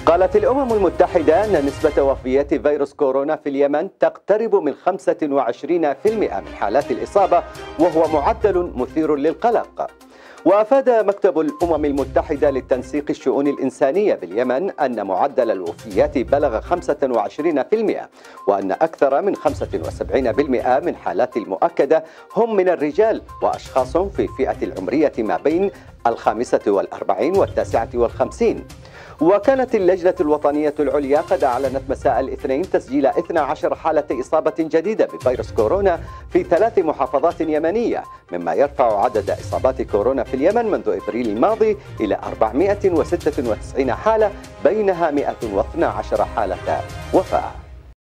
قالت الأمم المتحدة أن نسبة وفيات فيروس كورونا في اليمن تقترب من 25% من حالات الإصابة، وهو معدل مثير للقلق. وأفاد مكتب الأمم المتحدة للتنسيق الشؤون الإنسانية باليمن أن معدل الوفيات بلغ 25%، وأن أكثر من 75% من حالات المؤكدة هم من الرجال وأشخاص في الفئة العمرية ما بين 45 و59. وكانت اللجنة الوطنية العليا قد أعلنت مساء الاثنين تسجيل 12 حالة إصابة جديدة بفيروس كورونا في 3 محافظات يمنية، مما يرفع عدد إصابات كورونا في اليمن منذ إبريل الماضي إلى 496 حالة، بينها 112 حالة وفاة.